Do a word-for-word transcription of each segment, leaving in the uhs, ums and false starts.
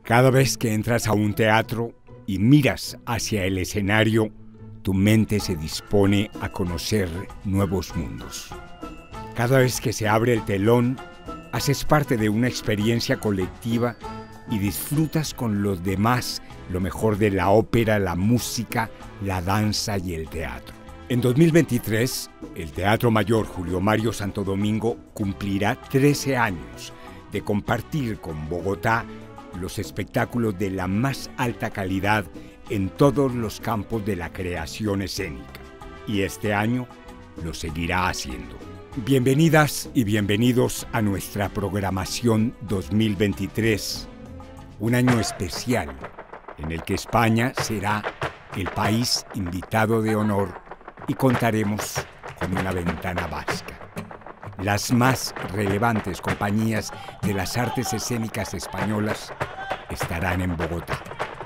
Cada vez que entras a un teatro y miras hacia el escenario, tu mente se dispone a conocer nuevos mundos. Cada vez que se abre el telón, haces parte de una experiencia colectiva y disfrutas con los demás lo mejor de la ópera, la música, la danza y el teatro. En dos mil veintitrés, el Teatro Mayor Julio Mario Santo Domingo cumplirá trece años de compartir con Bogotá los espectáculos de la más alta calidad en todos los campos de la creación escénica. Y este año lo seguirá haciendo. Bienvenidas y bienvenidos a nuestra programación dos mil veintitrés, un año especial en el que España será el país invitado de honor y contaremos con una ventana vasca. Las más relevantes compañías de las artes escénicas españolas estarán en Bogotá.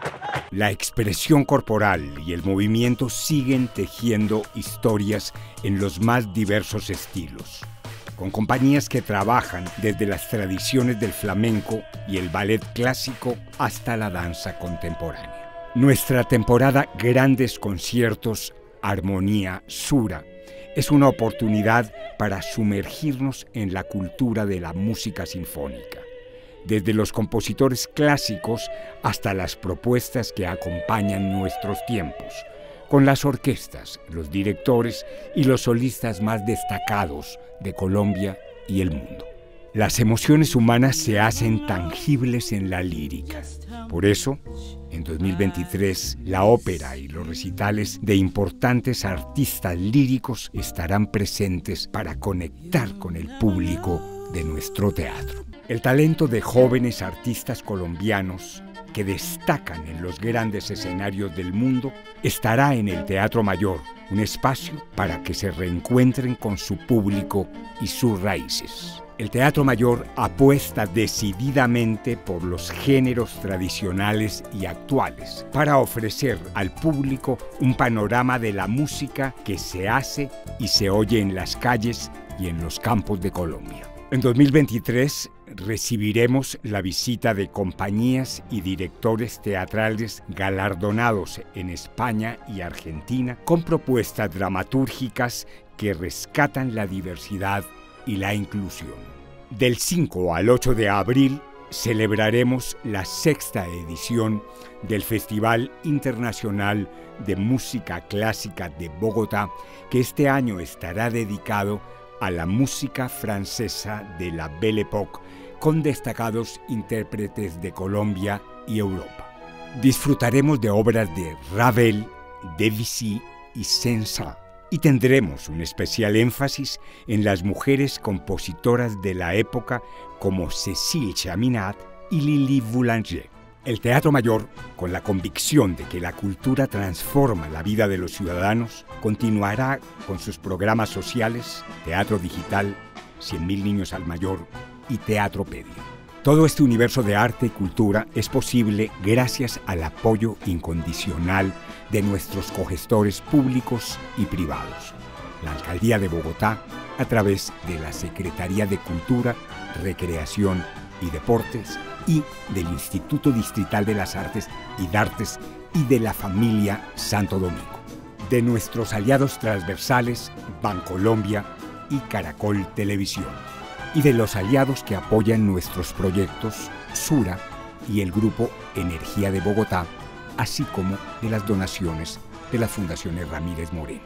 La expresión corporal y el movimiento siguen tejiendo historias en los más diversos estilos, con compañías que trabajan desde las tradiciones del flamenco y el ballet clásico hasta la danza contemporánea. Nuestra temporada Grandes Conciertos, Armonía, Sura es una oportunidad para sumergirnos en la cultura de la música sinfónica, desde los compositores clásicos hasta las propuestas que acompañan nuestros tiempos, con las orquestas, los directores y los solistas más destacados de Colombia y el mundo. Las emociones humanas se hacen tangibles en la lírica. Por eso, en dos mil veintitrés, la ópera y los recitales de importantes artistas líricos estarán presentes para conectar con el público de nuestro teatro. El talento de jóvenes artistas colombianos que destacan en los grandes escenarios del mundo estará en el Teatro Mayor, un espacio para que se reencuentren con su público y sus raíces. El Teatro Mayor apuesta decididamente por los géneros tradicionales y actuales para ofrecer al público un panorama de la música que se hace y se oye en las calles y en los campos de Colombia. En dos mil veintitrés recibiremos la visita de compañías y directores teatrales galardonados en España y Argentina con propuestas dramatúrgicas que rescatan la diversidad y la inclusión. Del cinco al ocho de abril celebraremos la sexta edición del Festival Internacional de Música Clásica de Bogotá, que este año estará dedicado a la música francesa de la Belle Époque, con destacados intérpretes de Colombia y Europa. Disfrutaremos de obras de Ravel, Debussy y Saint-Saëns, y tendremos un especial énfasis en las mujeres compositoras de la época como Cécile Chaminade y Lili Boulanger. El Teatro Mayor, con la convicción de que la cultura transforma la vida de los ciudadanos, continuará con sus programas sociales, Teatro Digital, cien mil Niños al Mayor y Teatropedia. Todo este universo de arte y cultura es posible gracias al apoyo incondicional de nuestros cogestores públicos y privados. La Alcaldía de Bogotá, a través de la Secretaría de Cultura, Recreación y Deportes y del Instituto Distrital de las Artes y Dartes y de la familia Santo Domingo. De nuestros aliados transversales, Bancolombia y Caracol Televisión. Y de los aliados que apoyan nuestros proyectos, Sura y el Grupo Energía de Bogotá, así como de las donaciones de las fundaciones Ramírez Moreno.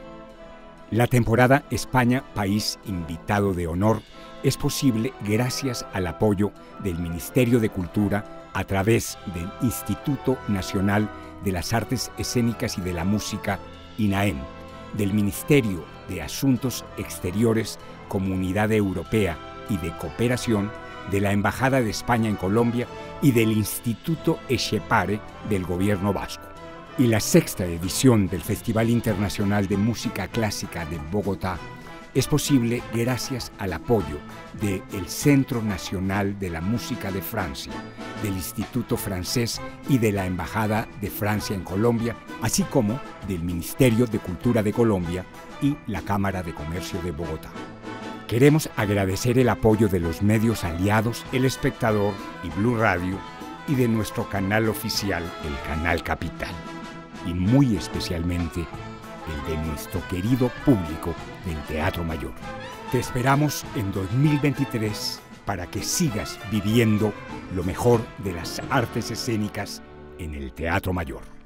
La temporada España, país invitado de honor, es posible gracias al apoyo del Ministerio de Cultura a través del Instituto Nacional de las Artes Escénicas y de la Música, INAEM, del Ministerio de Asuntos Exteriores, Comunidad Europea y de Cooperación, de la Embajada de España en Colombia y del Instituto Etxepare del Gobierno Vasco. Y la sexta edición del Festival Internacional de Música Clásica de Bogotá es posible gracias al apoyo del Centro Nacional de la Música de Francia, del Instituto Francés y de la Embajada de Francia en Colombia, así como del Ministerio de Cultura de Colombia y la Cámara de Comercio de Bogotá. Queremos agradecer el apoyo de los medios aliados El Espectador y Blue Radio y de nuestro canal oficial, el Canal Capital, y muy especialmente el de nuestro querido público del Teatro Mayor. Te esperamos en dos mil veintitrés para que sigas viviendo lo mejor de las artes escénicas en el Teatro Mayor.